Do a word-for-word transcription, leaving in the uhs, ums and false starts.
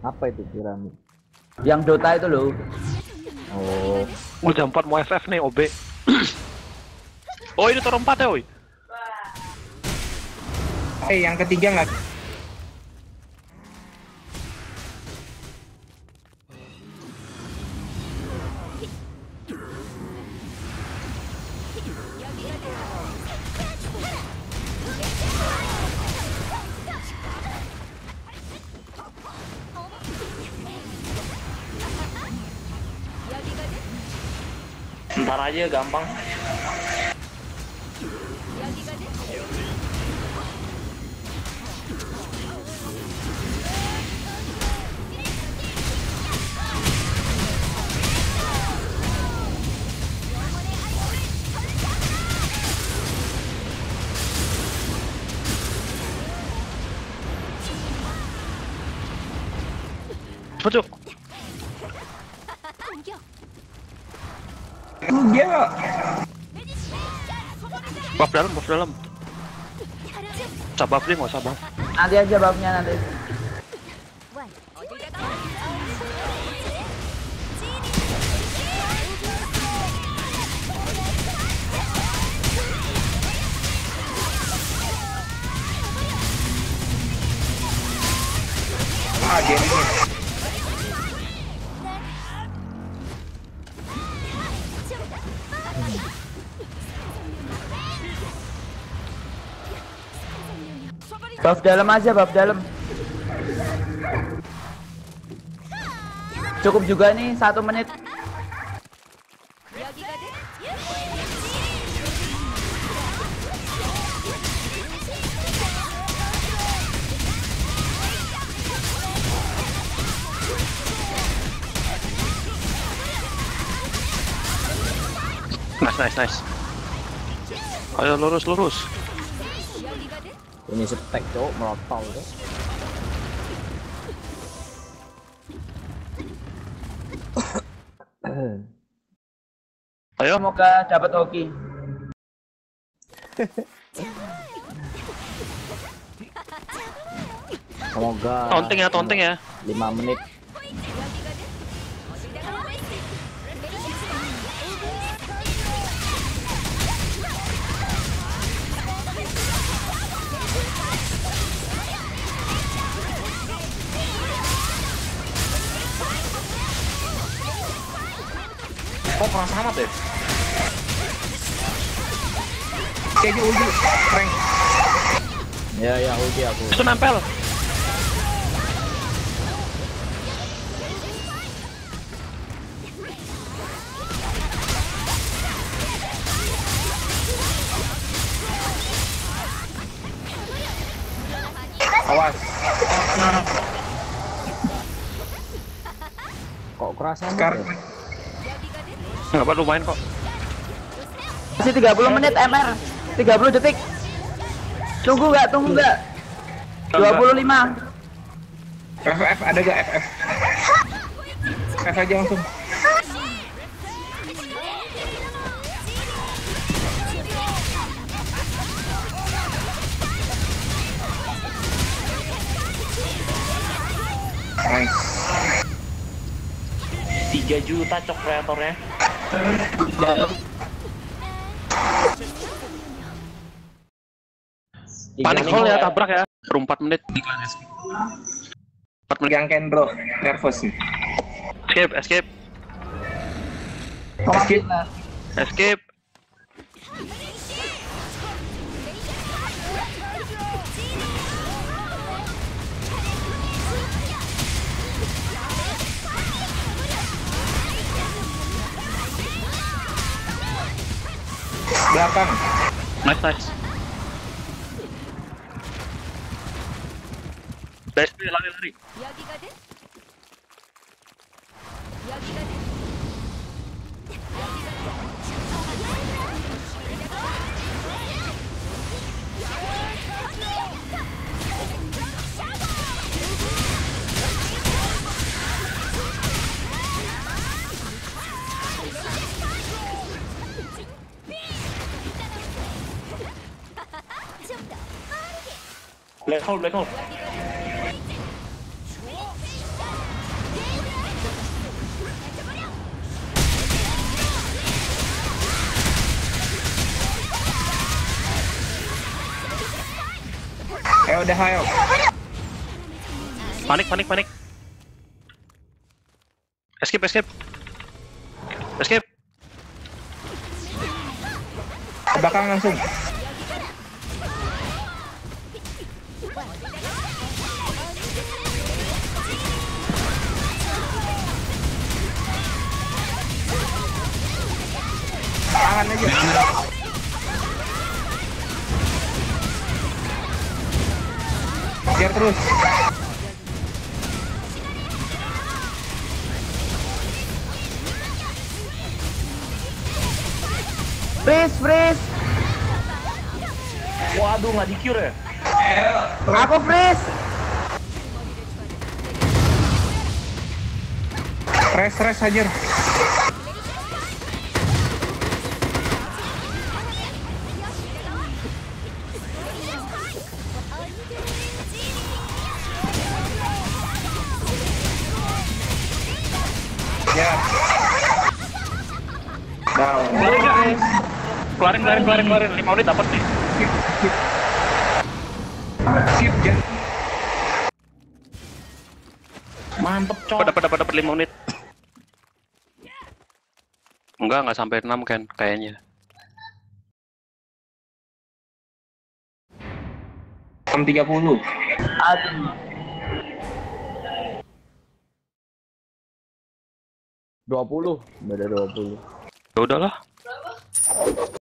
Apa itu piramid? Yang Dota itu loh. Oh. Oh, jam empat mau F F nih, O B. Oh, ini Toro empat ya, woi. Eh, yang ketiga nggak? Ntar aja gampang. Pojok. Iya. Buff dalam, buff dalam. Sabab dia nggak sabab. Nanti aja babnya nanti. Ah, dia ini. Buff dalam aja, buff dalam. Cukup juga nih satu menit. Nice, nice, nice. Ayo lurus, lurus. Ini spek cowok melotol tuh. Ayo. Semoga dapat hoki. Semoga Taunting ya, taunting ya. lima menit. Kok keras amat ya? Kayaknya ulti, Frank. Ya ya ulti aku. Itu nempel. Awas. Kok keras amat Sekarang ya? Nggak apa, lumayan kok. Masih tiga puluh menit M R. tiga puluh detik. Tunggu nggak? Tunggu nggak? dua puluh lima. F F ada gak F F? F aja langsung. Nice. tiga juta cok kreatornya. Panik hole ya, tabrak ya. Per empat menit. empat menit. Yang Kendro, nervous nih. Escape, escape, Skip. escape. Belakang. Nice, nice. D S P lari-lari. Black hole, black hole. udah ayo. Panik, panik, panik. Escape, escape. Escape. Ke belakang langsung. Tahan aja. Biar terus. Freeze, freeze. Waduh, nggak di cure ya? Aku freeze. Rest, rest aja. Ya. Down. Keluarin, keluarin, keluarin, keluarin. lima menit dapat nih. Sip, Jan. Mantep, Oh, cok. dapat, dapat, dapat lima menit. Enggak, enggak sampai enam kan kayaknya. enam tiga puluh. Aduh. dua puluh. Beda dua puluh. Ya udahlah.